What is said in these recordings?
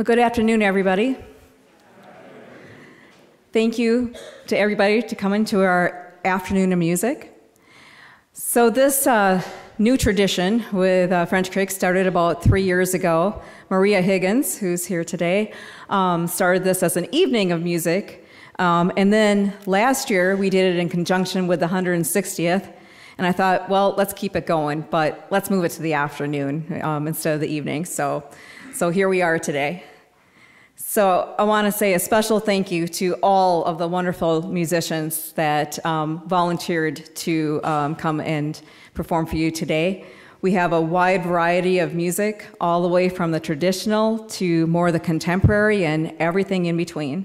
Well, good afternoon, everybody. Thank you to everybody to come into our afternoon of music. So this new tradition with French Creek started about 3 years ago. Maria Higgins, who's here today, started this as an evening of music. And then last year, we did it in conjunction with the 160th. And I thought, well, let's keep it going, but let's move it to the afternoon instead of the evening. So here we are today. So I want to say a special thank you to all of the wonderful musicians that volunteered to come and perform for you today. We have a wide variety of music, all the way from the traditional to more the contemporary and everything in between.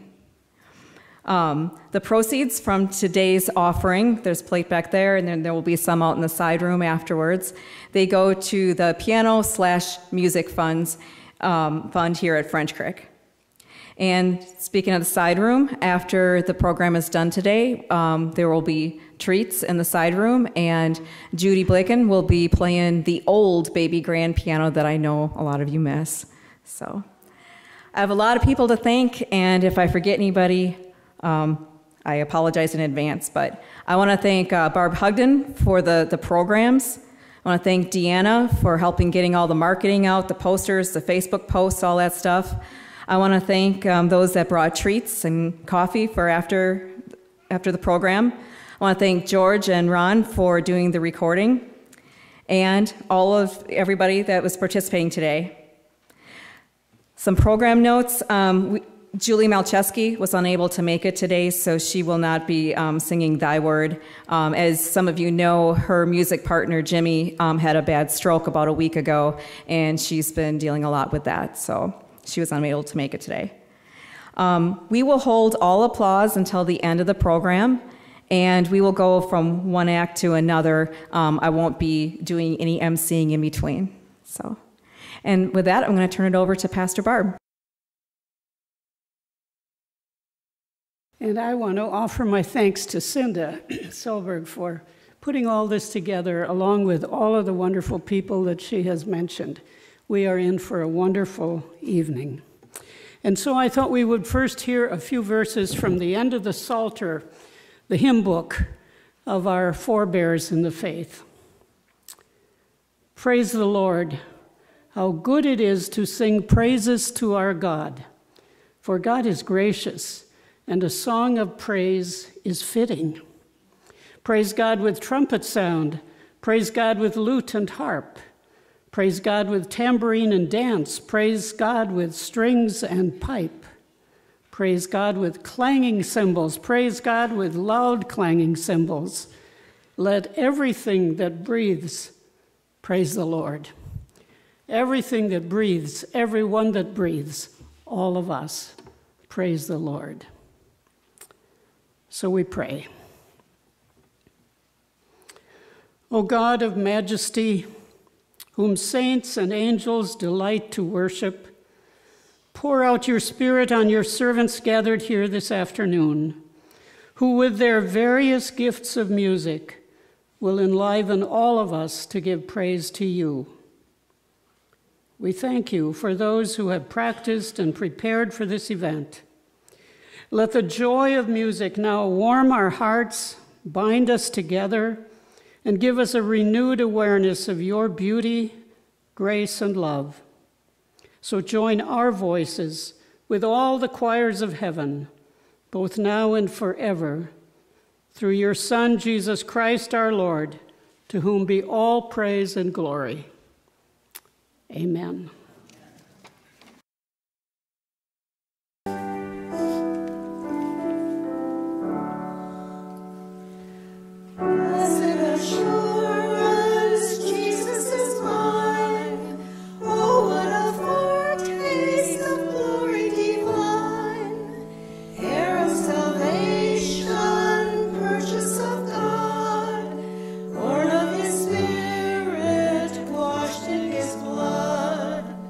The proceeds from today's offering, there's a plate back there, and then there will be some out in the side room afterwards. They go to the piano/music funds fund here at French Creek. And speaking of the side room, after the program is done today, there will be treats in the side room, and Judy Blaken will be playing the old baby grand piano that I know a lot of you miss. So I have a lot of people to thank, and if I forget anybody, I apologize in advance. But I want to thank Barb Hugden for the programs. I want to thank Deanna for helping getting all the marketing out, the posters, the Facebook posts, all that stuff. I want to thank those that brought treats and coffee for after the program. I want to thank George and Ron for doing the recording, and all of everybody that was participating today. Some program notes. Julie Malcheski was unable to make it today, so she will not be singing Thy Word. As some of you know, her music partner, Jimmy, had a bad stroke about a week ago, and she's been dealing a lot with that, so she was unable to make it today. We will hold all applause until the end of the program, and we will go from one act to another. I won't be doing any emceeing in between. And with that, I'm going to turn it over to Pastor Barb. And I want to offer my thanks to Cinda Solberg for putting all this together, along with all of the wonderful people that she has mentioned. We are in for a wonderful evening. And so I thought we would first hear a few verses from the end of the Psalter, the hymn book of our forebears in the faith. Praise the Lord. How good it is to sing praises to our God. For God is gracious, and a song of praise is fitting. Praise God with trumpet sound. Praise God with lute and harp. Praise God with tambourine and dance. Praise God with strings and pipe. Praise God with clanging cymbals. Praise God with loud clanging cymbals. Let everything that breathes praise the Lord. Everything that breathes, everyone that breathes, all of us, praise the Lord. So we pray. O God of majesty, whom saints and angels delight to worship, pour out your Spirit on your servants gathered here this afternoon, who with their various gifts of music will enliven all of us to give praise to you. We thank you for those who have practiced and prepared for this event. Let the joy of music now warm our hearts, bind us together, and give us a renewed awareness of your beauty, grace, and love. So join our voices with all the choirs of heaven, both now and forever, through your Son, Jesus Christ our Lord, to whom be all praise and glory. Amen. Born of his Spirit, washed in his blood.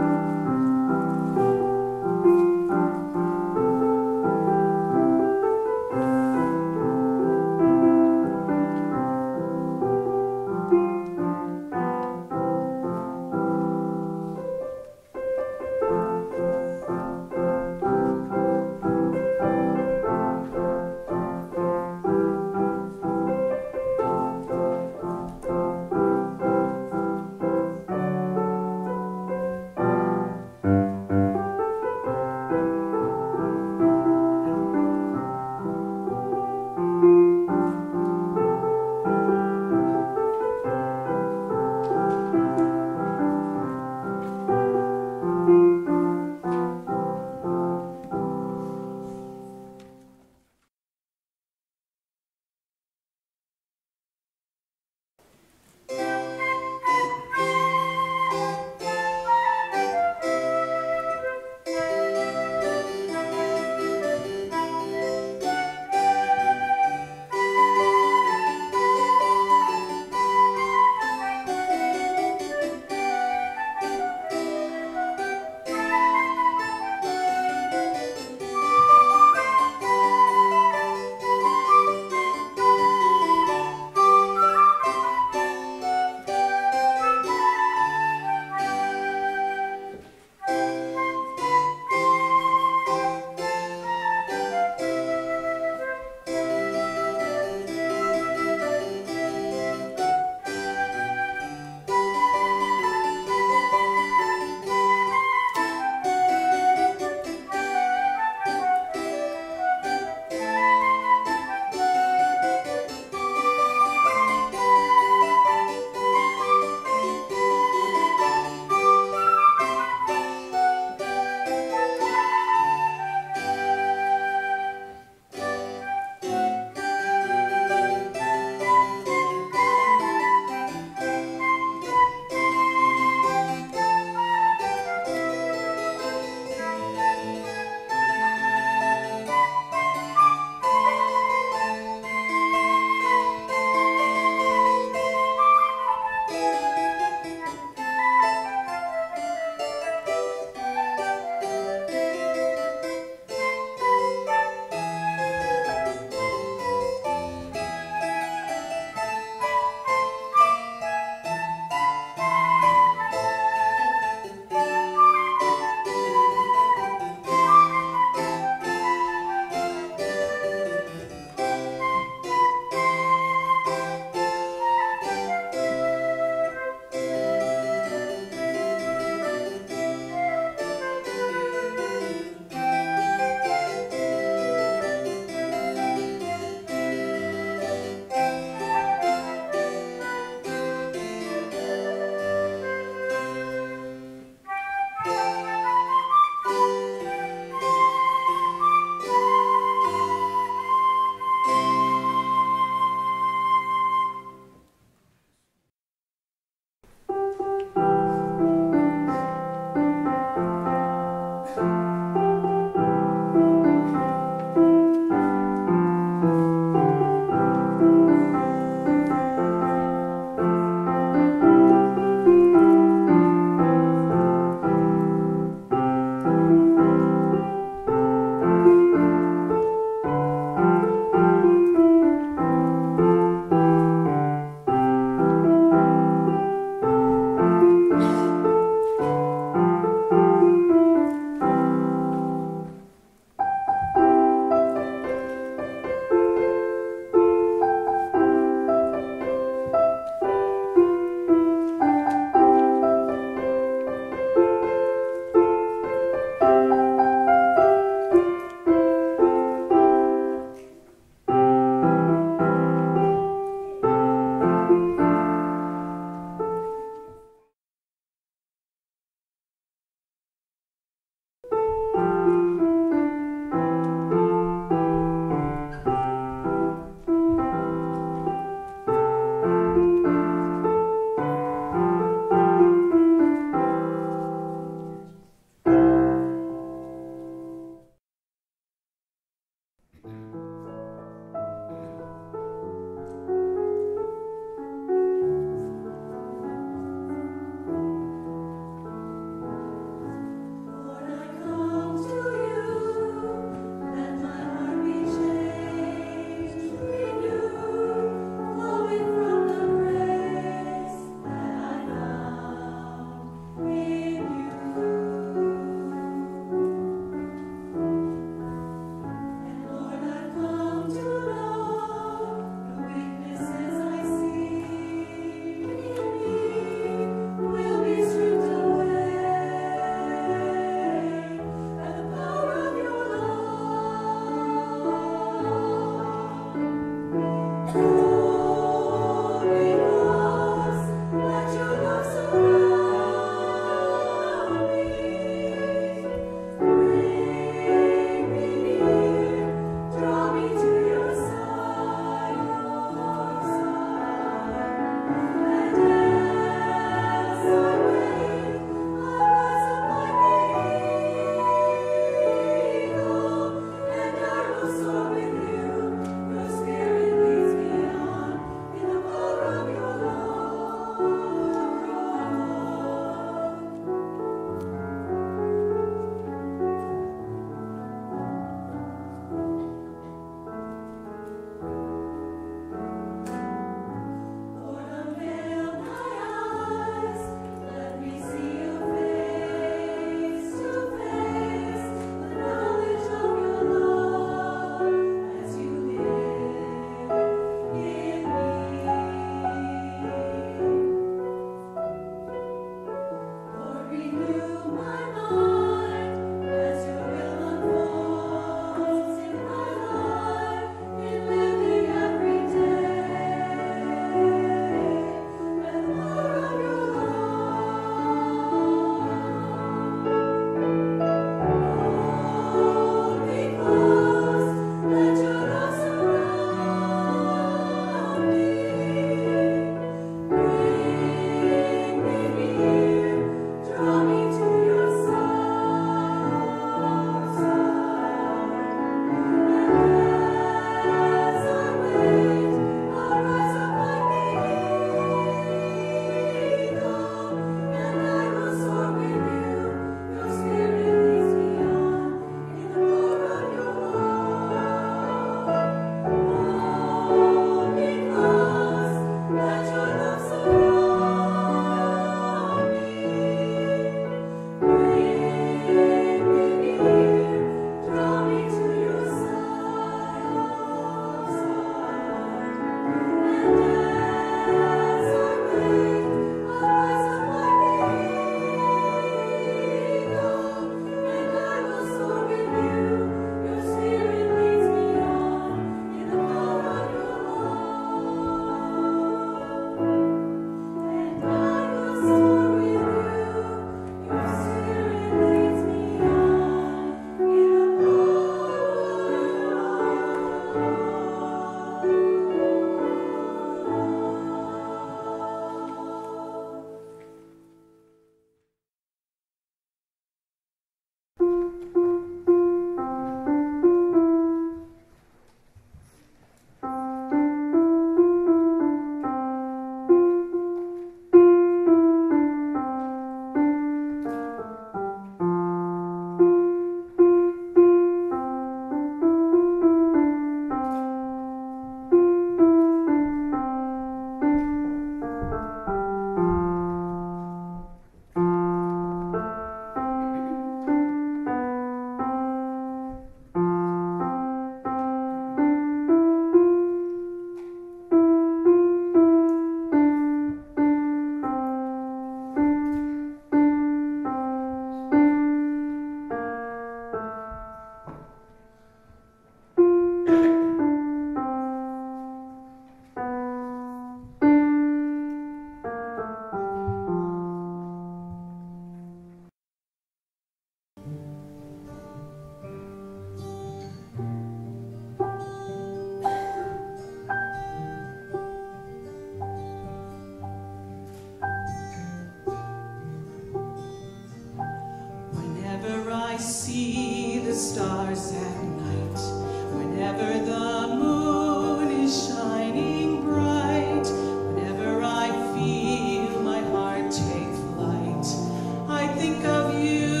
the stars at night, whenever the moon is shining bright, whenever I feel my heart take flight, I think of you,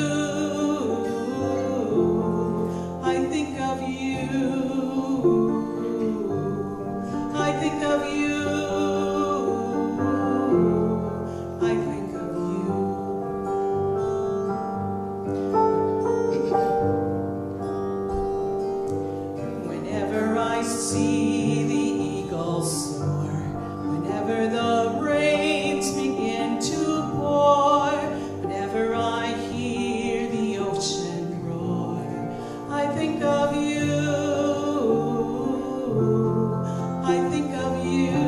I think of you, I think of you, I think of you. Whenever I see the eagles soar, whenever the rains begin to pour, whenever I hear the ocean roar, I think of you, I think of you,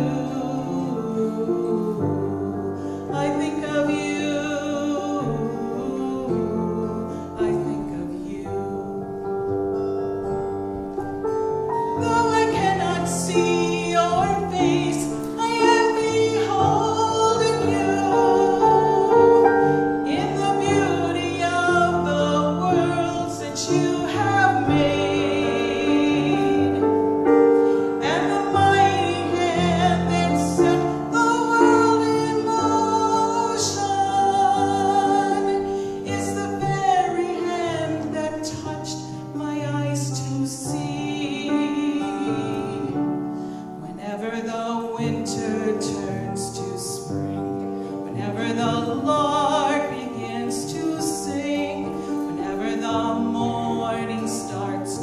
I think of you, I think of you. Though I cannot see your face, I am beholding you in the beauty of the worlds that you have made, and the mighty hand that set the world in motion is the very hand that touched my eyes to see. Whenever the winter turns to spring, whenever the lark begins to sing, whenever the morning starts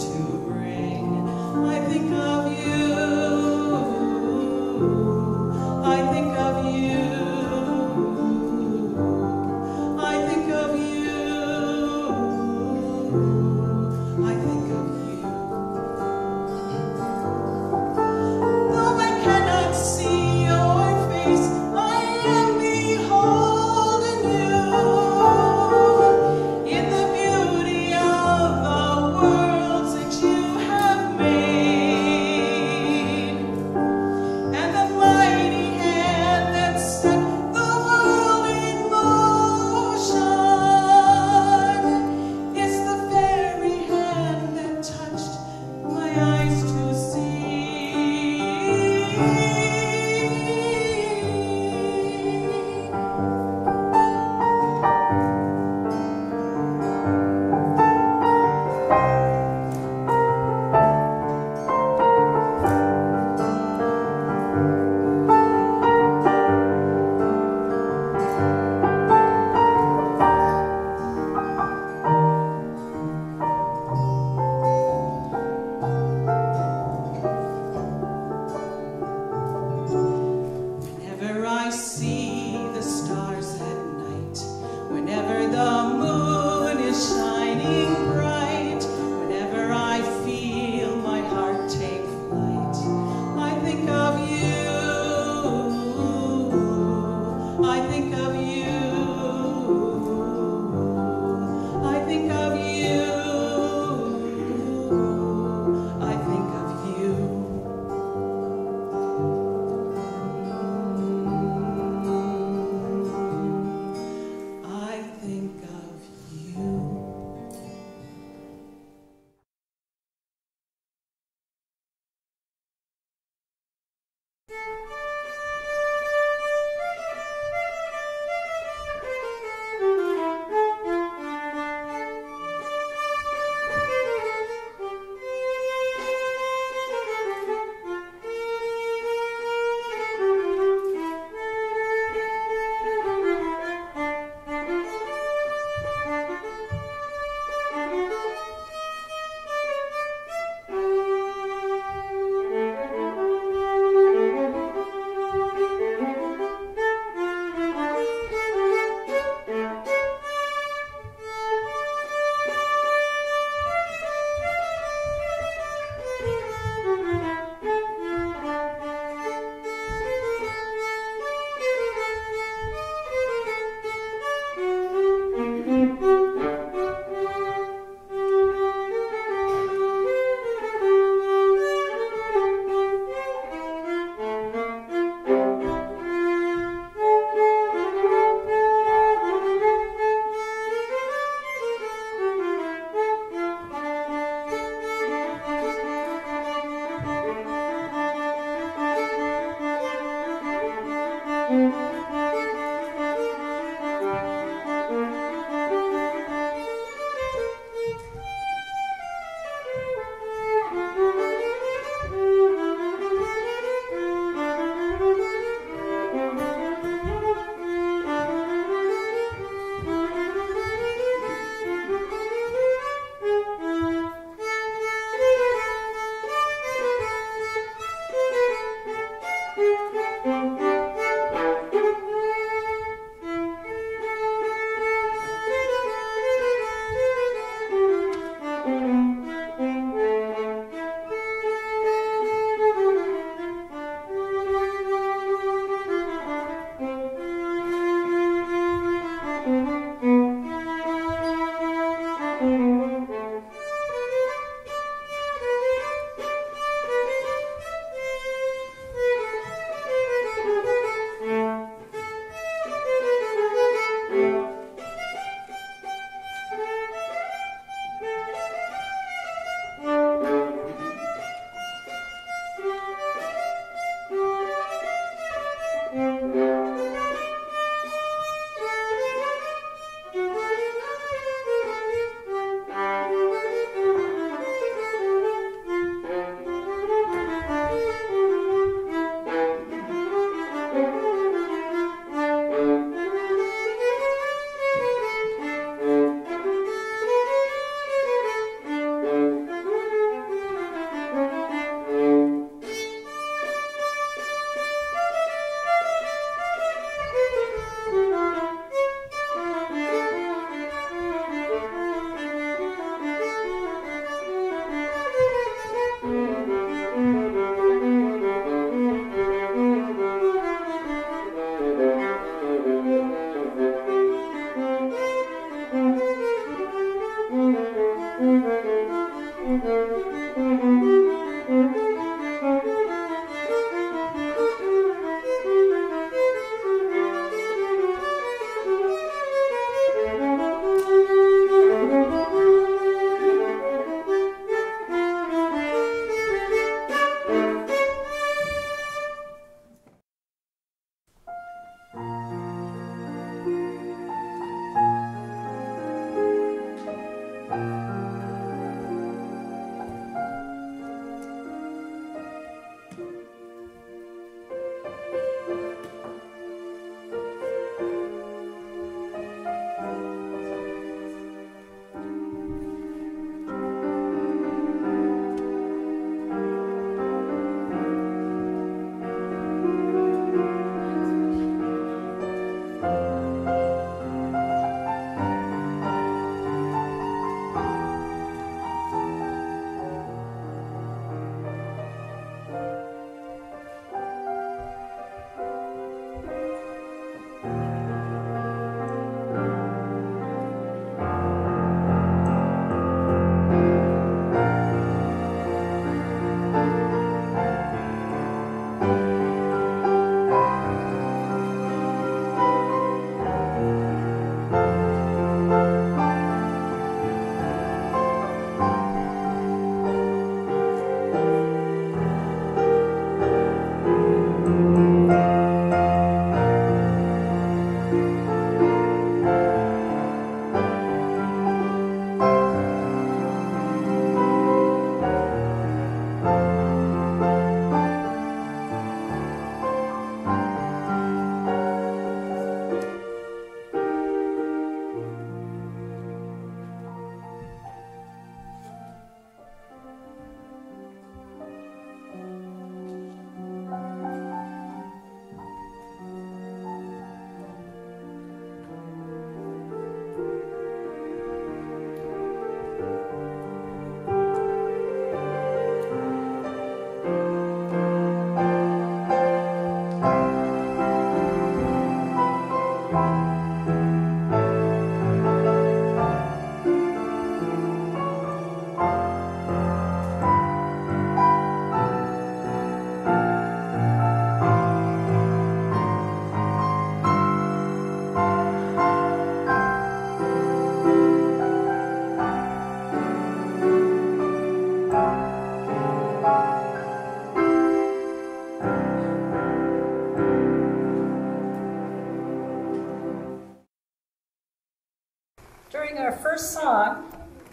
During our first song,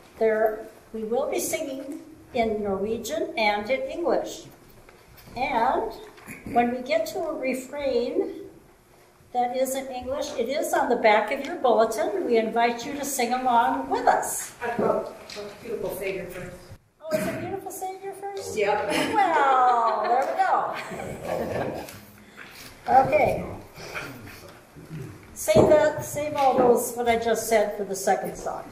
we will be singing in Norwegian and in English. And when we get to a refrain that is in English, it is on the back of your bulletin. We invite you to sing along with us. Beautiful Savior first. Oh, is it Beautiful Savior first? Yep. Well, there we go. Okay. Save all those, what I just said, for the second song.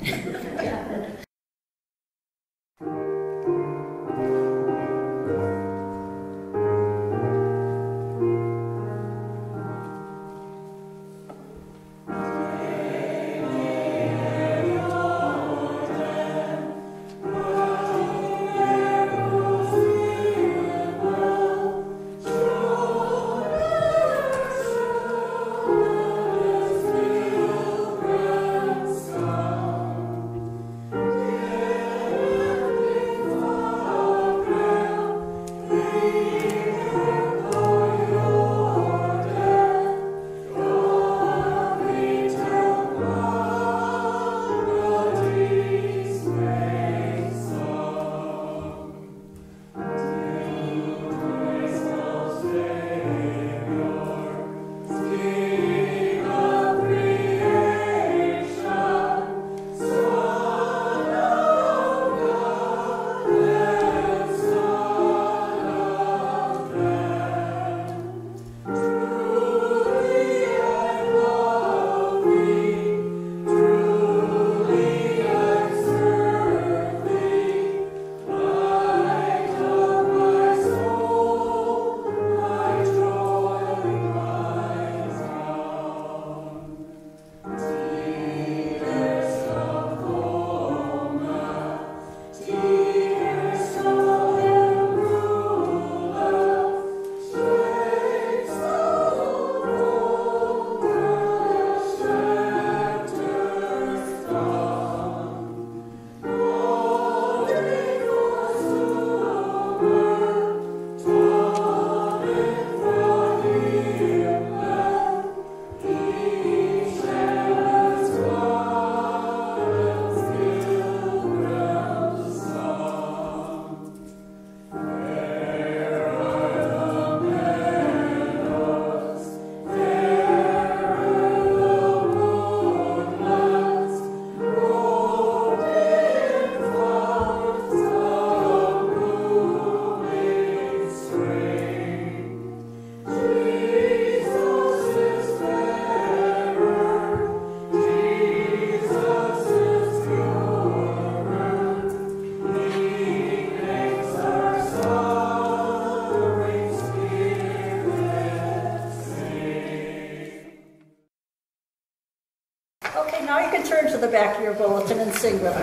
sing with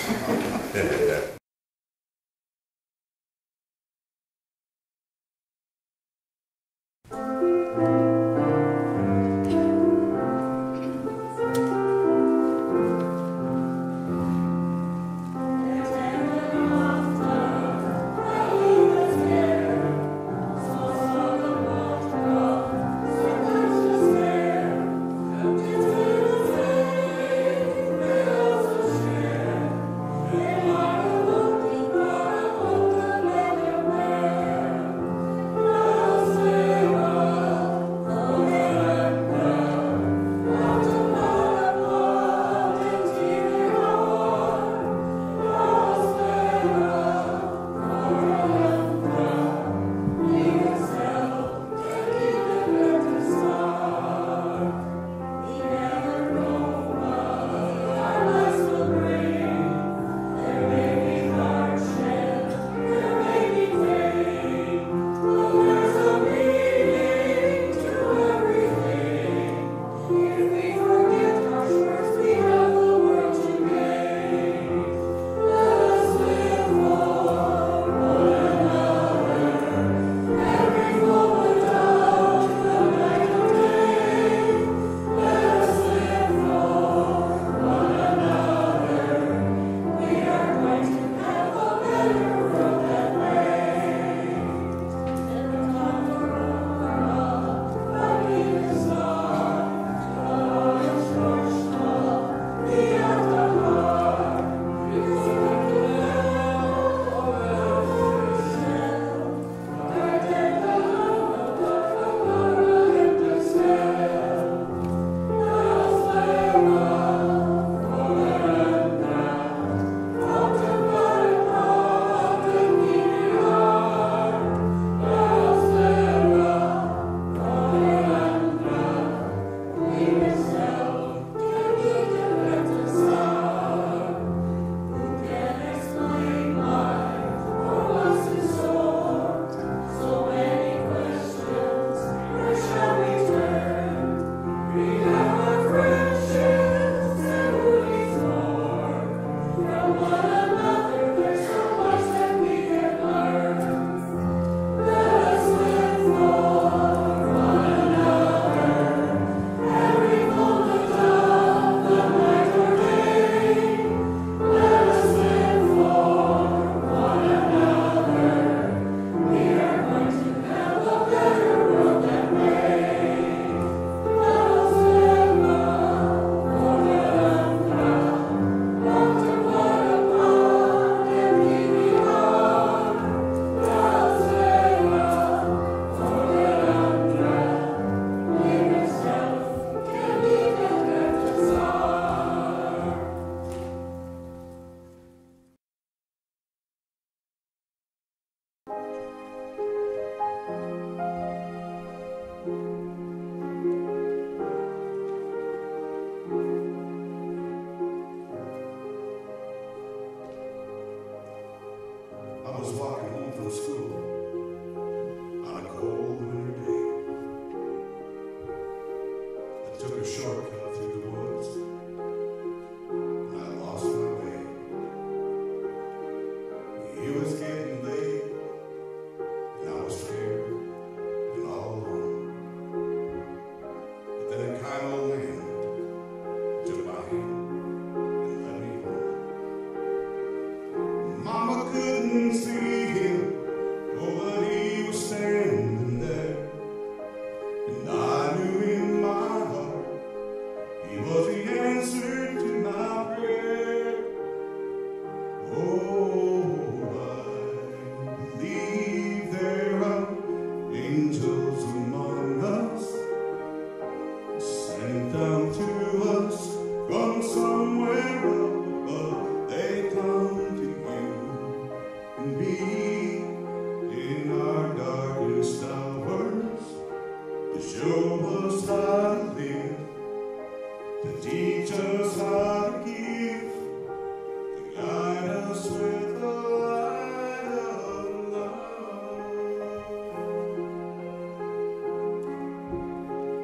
us.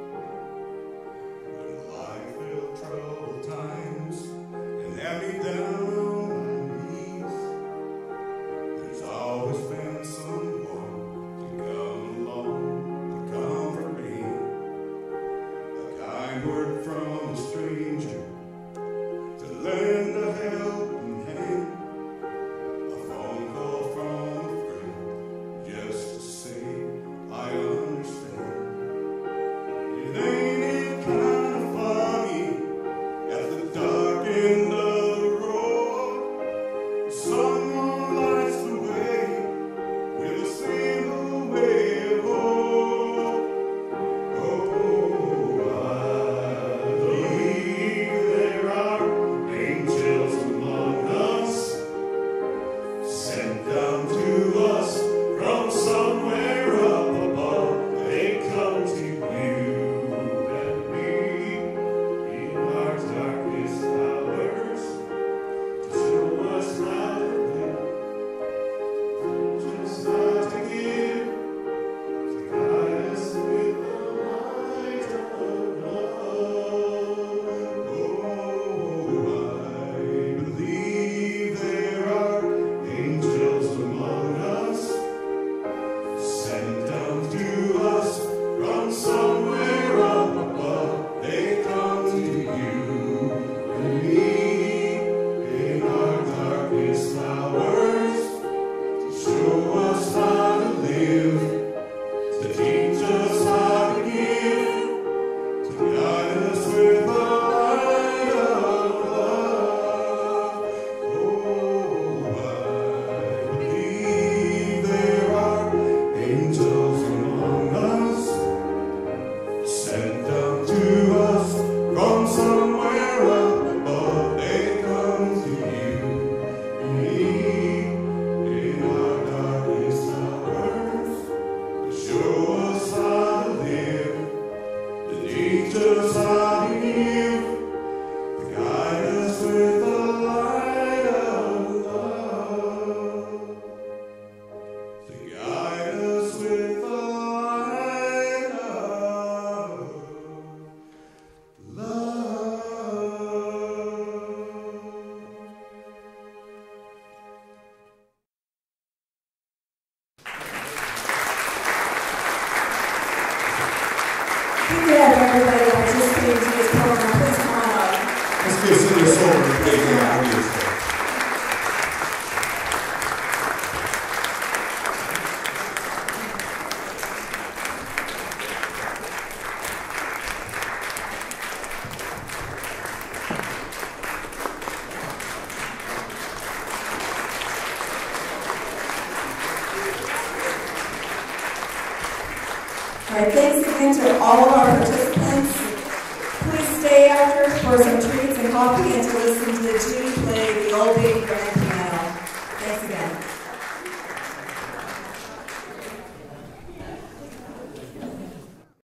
Down Everybody participating in this program, please come on up. Let's give Cindy a soul and praise God. All right, thanks again to all of our participants. Please stay after for some treats and coffee and to listen to Judy play the Old Baby Grand.